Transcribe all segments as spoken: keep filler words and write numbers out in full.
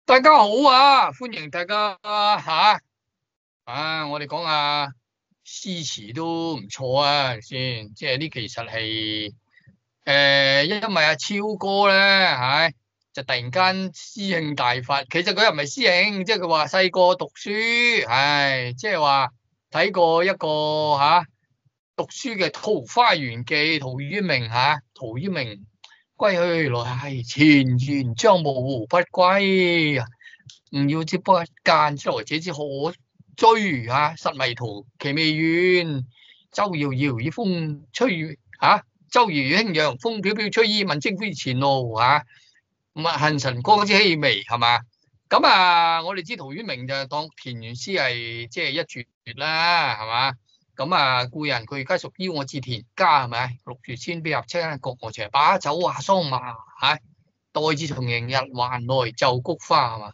大家好啊，歡迎大家吓啊！我哋講下詩詞都唔錯啊，先即係呢，其實係誒，因為阿超哥咧，係就突然間詩興大發。其實佢又唔係詩興，即係佢話細個讀書，係即係話睇過一個吓讀書嘅《桃花源記》，陶淵明吓，陶淵明。歸去來，前緣將無不歸。唔要之不間，之來者之可追啊！實迷途其未遠。舟遙遙以風吹啊！舟遙遙輕揚，風飄飄吹衣。問征夫前路啊！咁啊，恨晨光之熹微係嘛？咁啊，我哋知陶淵明就當田園詩係即係一絕啦，係嘛？咁啊，故人佢而家屬於我自田家係咪？六月千里合車，各我斜把酒話桑麻，吓待至重陽日還來就菊花係嘛？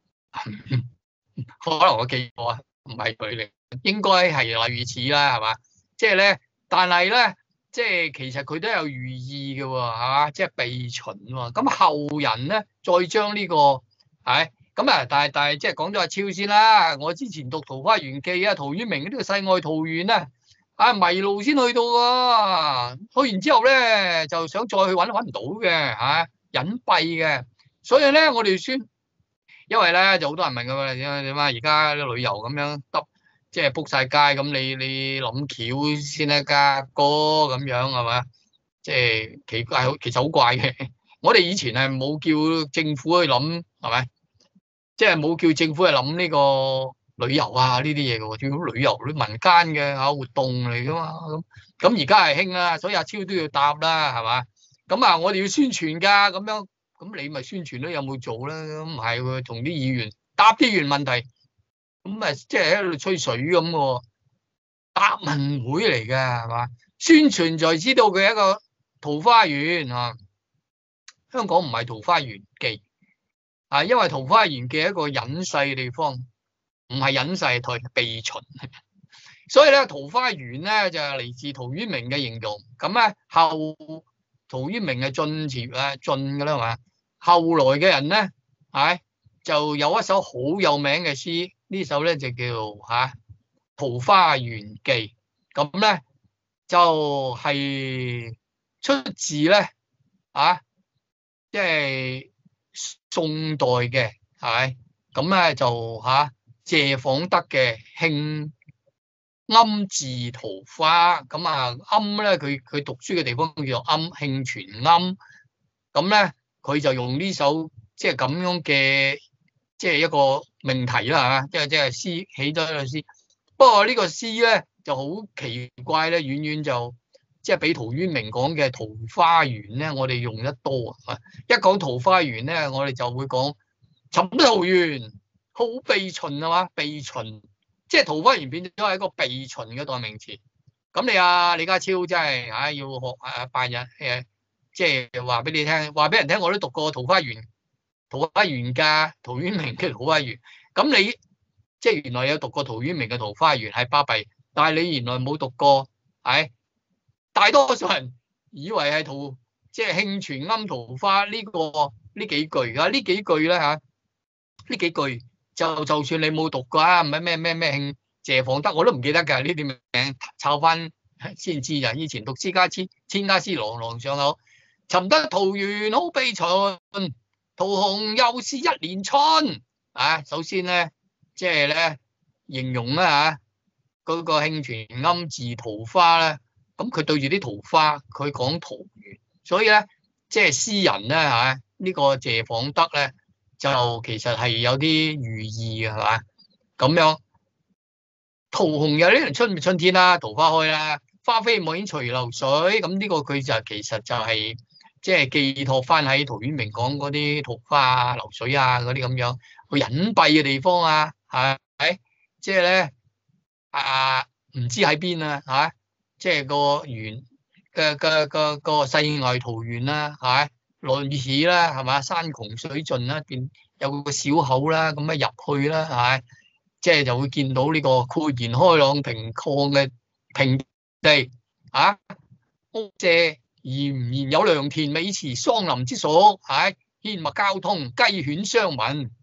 可能我記錯啊，唔係佢嚟，應該係類似啦，係嘛？即係咧，但係咧，即係其實佢都有寓意嘅喎，係嘛？即係避秦喎。咁後人咧，再將呢個係咁啊，但係但係即係講咗阿超先啦。我之前讀《桃花源記》啊，陶淵明呢個世外桃源啊，啊迷路先去到㗎，去完之後咧就想再去揾揾唔到嘅嚇，隱蔽嘅，所以咧我哋先。因為咧就好多人問㗎嘛，點啊點啊，而家旅遊咁樣得，即係 book 晒街，咁你你諗橋先得㗎哥咁樣係嘛？即係奇怪，其實好怪嘅。我哋以前係冇叫政府去諗係咪？即係冇叫政府去諗呢個旅遊啊呢啲嘢嘅喎，主要旅遊啲民間嘅嚇活動嚟㗎嘛。咁咁而家係興啦，所以阿超都要答啦係嘛？咁啊，我哋要宣傳㗎咁樣。咁你咪宣傳咯，有冇做咧？咁唔係喎，同啲議員答啲議員問題，咁啊即係喺度吹水咁喎。答問會嚟嘅係嘛？宣傳就知道佢係一個桃花源啊。香港唔係桃花源記啊，因為桃花源記係一個隱世嘅地方，唔係隱世係避秦。所以咧，桃花源咧就係嚟自陶淵明嘅形容。咁咧後陶淵明係晉朝啊晉嘅啦，係嘛？後來嘅人咧，係就有一首好有名嘅詩，呢首咧就叫做吓《桃花源記》。咁咧就係出自咧啊，即係宋代嘅，係咁咧就吓謝訪德嘅興庵自桃花。咁啊庵咧，佢佢讀書嘅地方叫做庵，興泉庵。咁咧佢就用呢首即係咁樣嘅即係一個命題啦嚇，即係即係詩起咗一個詩。不過呢個詩咧就好奇怪咧，遠遠就即係比陶淵明講嘅桃花源咧，我哋用得多啊！一講桃花源咧，我哋就會講尋桃源好避秦係嘛？避秦即係桃花源變咗係一個避秦嘅代名詞。咁你啊李家超真係啊要學啊拜日誒。即係話俾你聽，話俾人聽，我都讀過桃花源，桃花源㗎，陶淵明嘅桃花源。咁你即係原來有讀過陶淵明嘅桃花源係巴閉，但係你原來冇讀過，係大多數人以為係桃，即係興泉庵桃花呢個呢幾句㗎，呢幾句咧嚇，呢幾句就就算你冇讀過啊，唔係咩咩咩興謝訪德，我都唔記得㗎呢啲名，抄翻先知就以前讀詩家千千家詩朗朗上口。尋得桃源好避秦，桃紅又是一年春。啊，首先咧，即係咧形容咧嚇嗰個興泉庵自桃花咧，咁佢對住啲桃花，佢講桃源，所以咧即係詩人咧嚇呢個謝訪德咧，就其實係有啲寓意嘅係嘛？咁樣桃紅有呢輪春，春天啦，桃花開啦，花飛莫言隨流水。咁呢個佢就其實就係、是。即係寄託翻喺陶淵明講嗰啲桃花啊、流水啊嗰啲咁樣，去隱蔽嘅地方啊，係咪？即係咧啊，唔知喺邊啊，嚇！即係個源嘅嘅個個世外桃源啦，係咪？類似啦，係嘛？山窮水盡啦，變有個小口啦，咁啊入去啦，係咪？即係就會見到呢個豁然開朗平曠嘅平地啊，屋舍。然然有良田美池桑林之屬，係阡陌交通，雞犬相聞。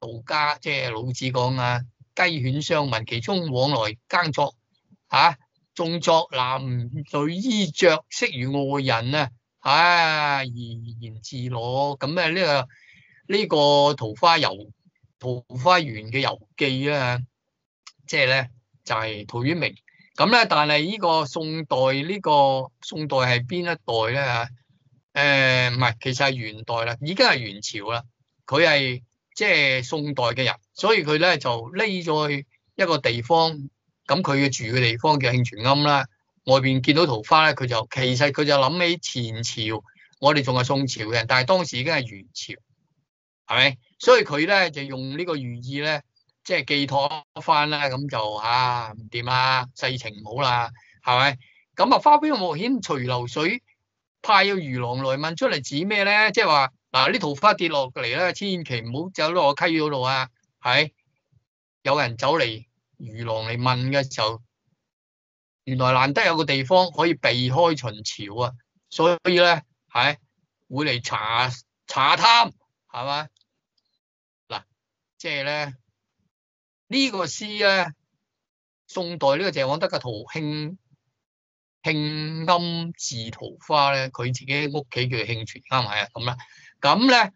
道家即係老子講啊，雞犬相聞，其中往來耕作嚇，種作男女衣着，悉如外人啊！唉，怡然自樂。咁咧呢個呢個桃花遊桃花源嘅遊記啦，即係咧就係陶淵明。咁咧，但係呢個宋代呢個宋代係邊一代咧嚇？誒唔係，其實係元代啦，已經係元朝啦。佢係即係宋代嘅人，所以佢咧就匿咗去一個地方。咁佢嘅住嘅地方叫慶泉庵啦。外邊見到桃花咧，佢就其實佢就諗起前朝，我哋仲係宋朝嘅人，但係當時已經係元朝，係咪？所以佢咧就用呢個寓意咧，即係寄託翻啦。咁就啊唔掂啦，世情唔好啦，係咪？咁啊，花邊莫遣隨流水，派有魚郎來問出嚟指咩咧？即係話嗱，啲桃花跌落嚟咧，千祈唔好走落個溪嗰度啊！係有人走嚟魚郎嚟問嘅時候，原來難得有個地方可以避開秦朝啊，所以咧係會嚟查查探，係嘛？嗱，即係咧呢個詩咧，宋代呢個謝廣德嘅《桃慶慶庵自桃花》咧，佢自己屋企叫慶泉庵，係啊咁啦。咁咧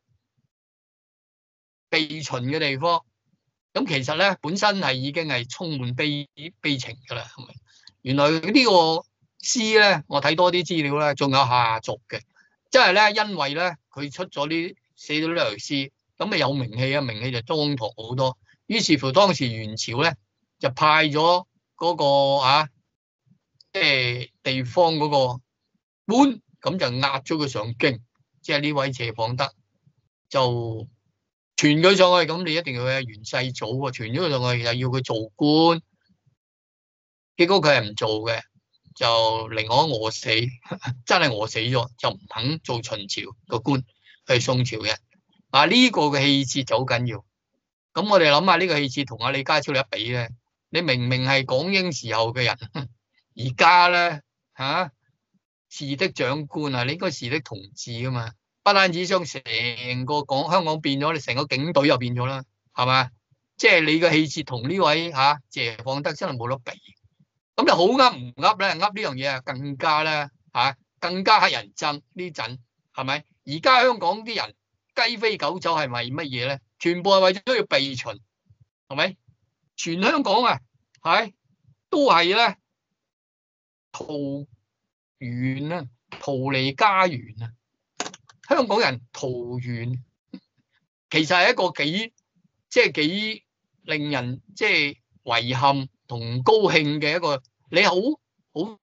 避秦嘅地方，咁其實咧本身係已經係充滿悲悲情噶啦，係咪？原來呢個詩咧，我睇多啲資料咧，仲有下續嘅，即係咧，因為咧佢出咗呢寫咗呢條詩，咁啊有名氣啊，名氣就當堂好多。於是乎當時元朝咧就派咗嗰個啊，即係地方嗰個官，咁就押咗佢上京，即係呢位謝廣德就傳佢上去，咁你一定要係元世祖喎，傳咗佢上去又要佢做官。結果佢係唔做嘅，就寧可餓死，真係餓死咗，就唔肯做秦朝個官，係宋朝嘅。啊，呢個嘅氣節就好緊要。咁我哋諗下呢個氣節同阿李家超你一比咧，你明明係港英時候嘅人，而家咧嚇士的長官啊，你應該士的同志噶嘛，不單止將成個港香港變咗，你成個警隊又變咗啦，係嘛？即係你嘅氣節同呢位嚇謝廣德真係冇得比。咁就好噏唔噏咧？噏呢樣嘢啊，更加咧嚇，更加乞人憎呢陣，係咪？而家香港啲人雞飛狗走係為乜嘢咧？全部係為咗要避秦，係咪？全香港啊，係都係咧逃遠啊，逃離家園啊！香港人逃遠，其實係一個幾即係幾令人即係遺憾同高興嘅一個。你好好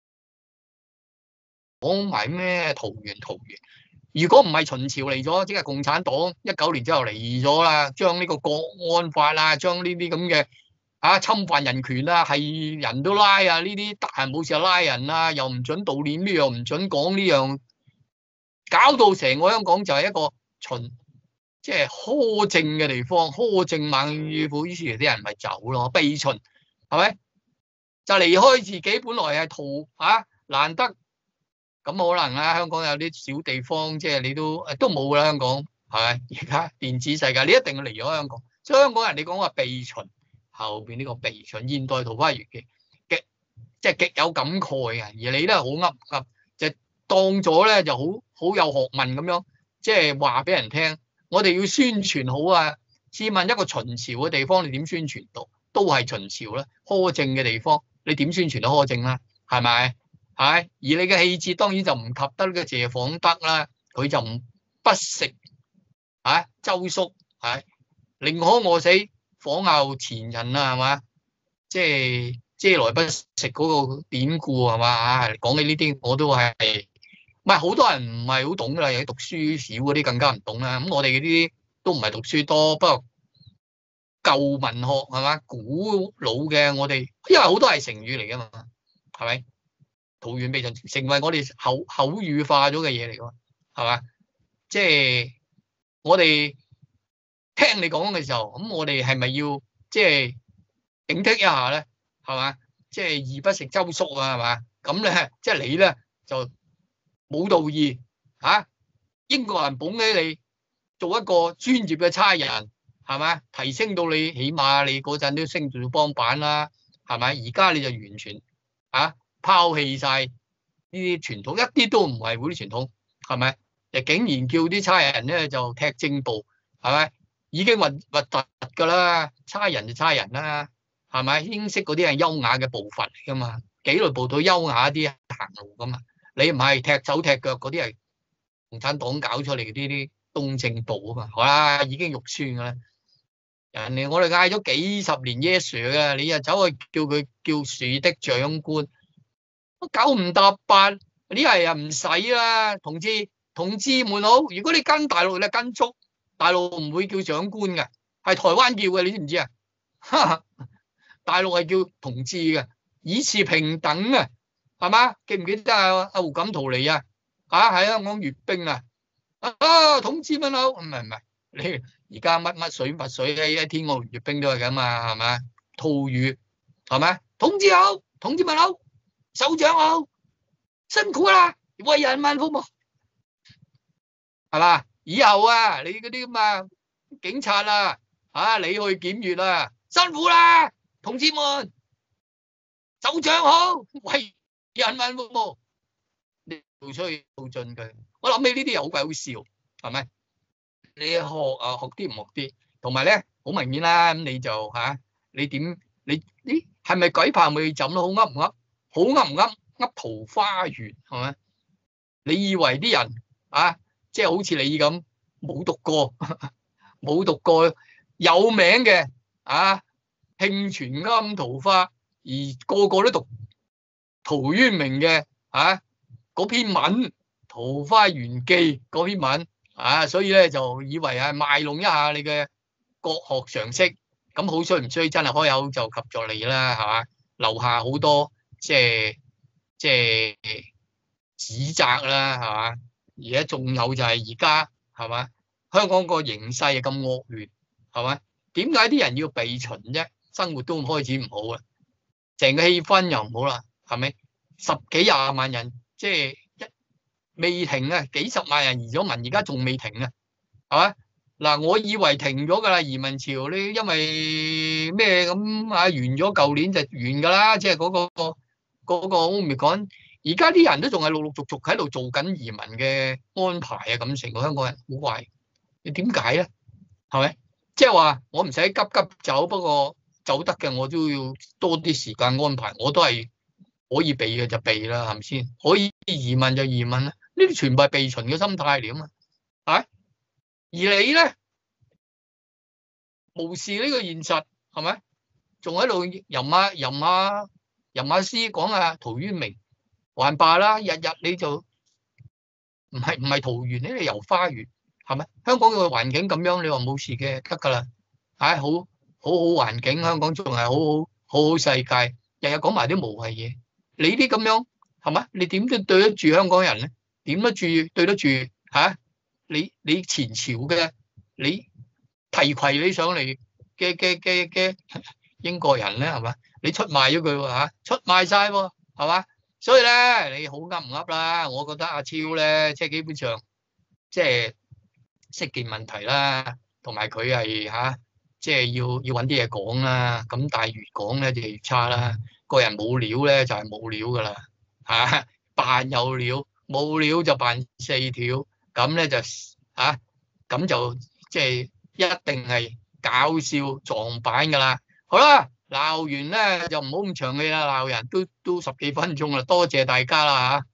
講埋咩桃園桃園？如果唔係秦朝嚟咗，即係共產黨一九年之後嚟咗啦，將呢個國安法啦，將呢啲咁嘅啊侵犯人權啦，係人都拉啊，呢啲得閒冇事就拉人啊，又唔准悼念呢樣，唔准講呢樣，搞到成個香港就係一個秦即係苛政嘅地方，苛政猛於虎，於是啲人咪走咯，避秦係咪？就離開自己本來係逃啊，難得咁可能啦。香港有啲小地方，即係你都都冇啦。香港係咪？而家電子世界，你一定要離咗香港。所以香港人你講話避秦，後邊呢個避秦現代桃花源嘅極即係極有感慨嘅，而你咧好噏噏，就當咗咧就好好有學問咁樣，即係話俾人聽。我哋要宣傳好啊！試問一個秦朝嘅地方，你點宣傳到？都係秦朝啦，苛政嘅地方。你點宣傳到苛政啦？係咪？係而你嘅氣節當然就唔及得呢個謝廣德啦。佢就唔不食啊周粟，係寧可餓死，仿效前人啊，係嘛？即係嗟來不食嗰個典故係嘛？啊，講起呢啲我都係唔係好多人唔係好懂㗎啦，有啲讀書少嗰啲更加唔懂啦。咁我哋嗰啲都唔係讀書多，不過。舊文學係嘛，古老嘅我哋，因為好多係成語嚟噶嘛，係咪？桃園避秦成為我哋口口語化咗嘅嘢嚟噶嘛，係嘛？即係我哋聽你講嘅時候，咁我哋係咪要即係警惕一下咧？係嘛？即係義不食周粟啊，係嘛？咁咧，即係你咧就冇道義嚇，英國人捧起你做一個專業嘅差人。 係咪？提升到你起碼你嗰陣都升做幫辦啦，係咪？而家你就完全啊拋棄晒呢啲傳統，一啲都唔係嗰啲傳統，係咪？就竟然叫啲差人咧就踢正步，係咪？已經核核突㗎啦，差人就差人啦，係咪？英式嗰啲係優雅嘅步伐嚟㗎嘛，紀律部隊優雅啲行路㗎嘛，你唔係踢手踢腳嗰啲係共產黨搞出嚟嘅呢啲東正步啊嘛，好啦，已經肉酸㗎啦。人哋我哋嗌咗幾十年 yes sir 嘅，你又走去叫佢叫樹的長官，九唔搭八，呢係又唔使啦，同志同志們好。如果你跟大陸咧跟足，大陸唔會叫長官嘅，係台灣叫嘅，你知唔知啊？大陸係叫同志嘅，以示平等啊，係嘛？記唔記得啊？阿胡錦濤嚟啊？啊係啊，講閱兵啊，啊同志們好，唔係唔係你。而家乜乜水乜水喺天安門閱兵都係咁嘛，係咪？套語係咪？同志好，同志們好，首長好，辛苦啦，為人民服務，係嘛？以後啊，你嗰啲咁啊警察啊，啊你去檢閱啊，辛苦啦，同志們，首長好，為人民服務，你做出去做盡佢。我諗起呢啲又好鬼好笑，係咪？你學啊學啲唔學啲，同埋咧好明顯啦，咁你就吓、啊、你點你你係咪鬼拍尾枕咯？好噏唔噏？好噏唔噏？噏桃花源係咪？你以為啲人啊，即係好似你咁冇讀過冇讀過有名嘅啊，慶全庵桃花，而個個都讀陶淵明嘅啊嗰篇文《桃花源記》嗰篇文。啊，所以咧就以為係賣弄一下你嘅國學常識，咁好衰唔衰？真係開口就及咗你啦，係嘛？留下好多即係即係指責啦，係嘛？而家仲有就係而家係嘛？香港個形勢咁惡劣，係嘛？點解啲人要避秦啫？生活都開始唔好啦，成個氣氛又唔好啦，係咪？十幾廿萬人即係。未停啊！幾十萬人移咗民，而家仲未停啊，係嘛？嗱，我以為停咗噶啦，移民潮呢，因為咩咁啊？完咗舊年就完噶啦，即係嗰個嗰個我咪講，而家啲人都仲係陸陸續續喺度做緊移民嘅安排啊！咁成個香港人好怪，你點解咧？係咪？即係話我唔使急急走，不過走得嘅我都要多啲時間安排，我都係可以避嘅就避啦，係咪先？可以移民就移民啦。呢啲全部係避秦嘅心態嚟啊嘛，係而你咧無視呢個現實，係咪？仲喺度吟下吟下吟下詩講下陶淵明，還罷啦，日日你就唔係唔係桃園呢？你遊花園，係咪？香港嘅環境咁樣，你話冇事嘅得噶啦，唉，好好好環境，香港仲係好好好好世界，日日講埋啲無謂嘢，你啲咁樣係咪？你點都對得住香港人咧？點得住對得住嚇、啊？你你前朝嘅你提攜你上嚟嘅嘅嘅嘅英國人咧係嘛？你出賣咗佢喎嚇，出賣晒喎係嘛？所以咧你好噏唔噏啦？我覺得阿超咧即係基本上即係識見問題啦，同埋佢係嚇即係要要揾啲嘢講啦。咁但係越講咧就越差啦。個人冇料咧就係冇料噶啦嚇，扮有料。冇料就扮四條，咁咧就啊，咁就即係一定係搞笑撞板噶啦。好啦，鬧完咧就唔好咁長氣啦，鬧人都都十幾分鐘啦，多謝大家啦嚇。